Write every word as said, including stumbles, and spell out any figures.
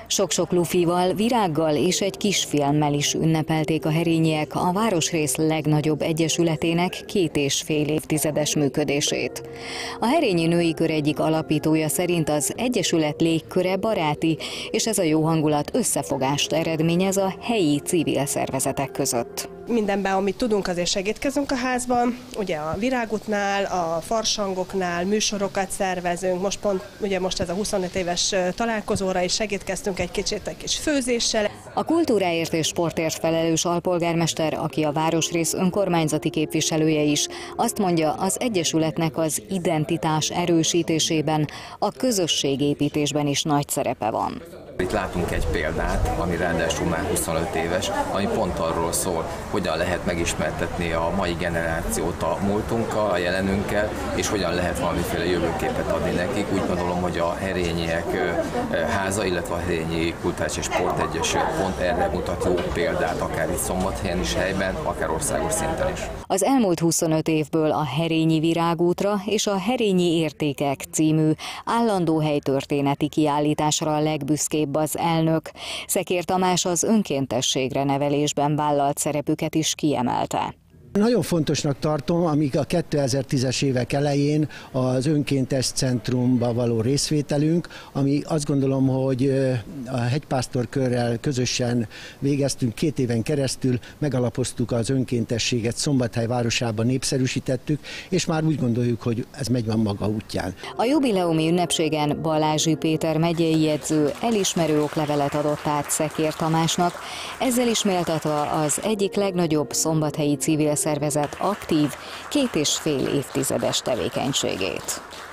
Sok-sok lufival, virággal és egy kisfilmmel is ünnepelték a herényiek a városrész legnagyobb egyesületének két és fél évtizedes működését. A Herényi Női Kör egyik alapítója szerint az egyesület légköre baráti, és ez a jó hangulat összefogást eredményez a helyi civil szervezetek között. Mindenben, amit tudunk, azért segítkezünk a házban. Ugye a virágútnál, a farsangoknál műsorokat szervezünk. Most pont, ugye most ez a huszonöt éves találkozóra is segítkeztünk egy kicsit egy kis főzéssel. A kultúráért és sportért felelős alpolgármester, aki a városrész önkormányzati képviselője is, azt mondja, az egyesületnek az identitás erősítésében, a közösségépítésben is nagy szerepe van. Itt látunk egy példát, ami ráadásul már huszonöt éves, ami pont arról szól, hogyan lehet megismertetni a mai generációt a múltunkkal, a jelenünkkel, és hogyan lehet valamiféle jövőképet adni nekik. Úgy gondolom, hogy a Herényiek háza, illetve a Herényi Kulturális és Sportegyesület pont erre mutat jó példát, akár itt Szombathelyen is helyben, akár országos szinten is. Az elmúlt huszonöt évből a Herényi Virágútra és a Herényi Értékek című állandó helytörténeti kiállításra a legbüszkébb az elnök. Szekér Tamás az önkéntességre nevelésben vállalt szerepüket is kiemelte. Nagyon fontosnak tartom, amíg a kétezer-tízes évek elején az önkéntes centrumba való részvételünk, ami azt gondolom, hogy a hegypásztorkörrel közösen végeztünk, két éven keresztül megalapoztuk az önkéntességet, Szombathely városában népszerűsítettük, és már úgy gondoljuk, hogy ez megy van maga útján. A jubileumi ünnepségen Balázsi Péter megyei jegyző elismerő oklevelet adott át Szekér Tamásnak, ezzel is méltatva az egyik legnagyobb szombathelyi civil szervezet aktív, két és fél évtizedes tevékenységét.